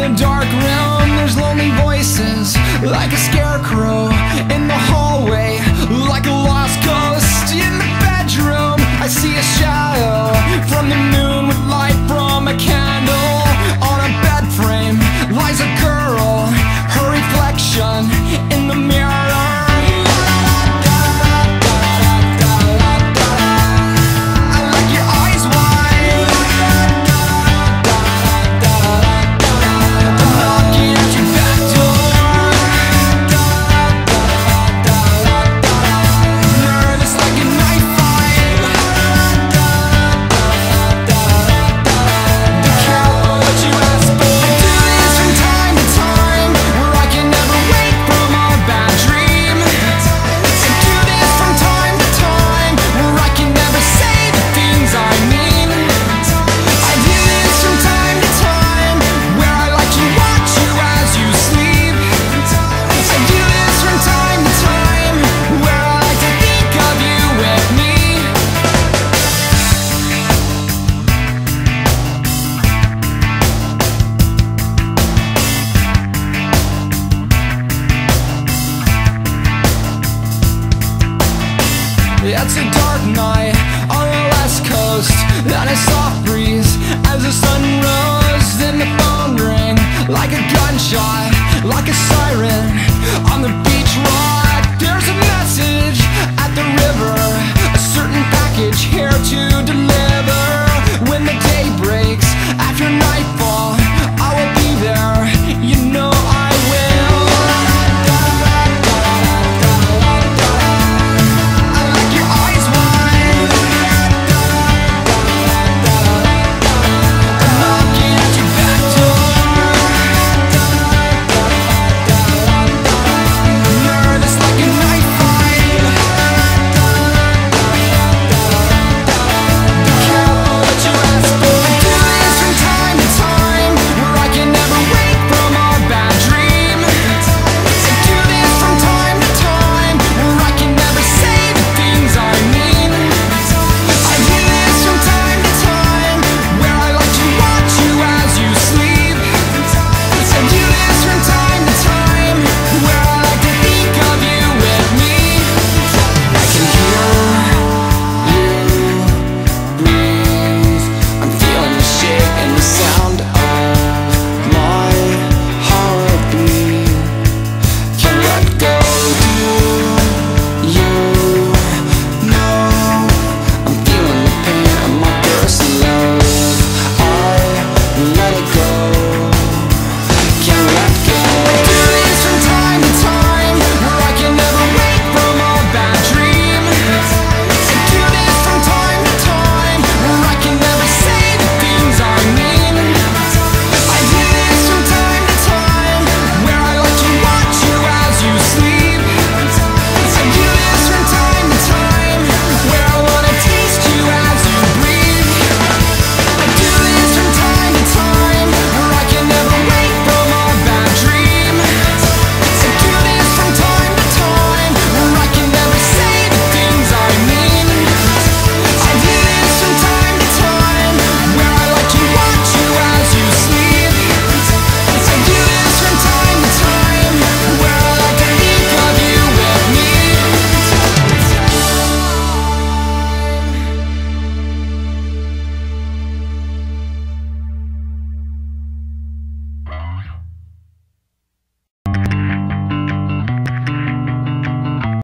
the dark room, there's lonely voices, like a scarecrow in the hallway, like a lost ghost in the bedroom. I see a shadow from the moon with light from a candle. On a bed frame lies a girl, her reflection in the mirror. It's a dark night on the west coast, and a soft breeze